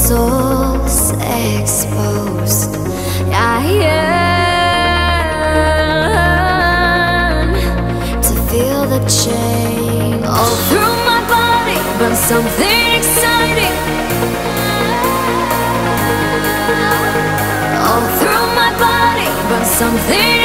soul's exposed. I yearn to feel the chain all through my body, but something exciting all through my body, but something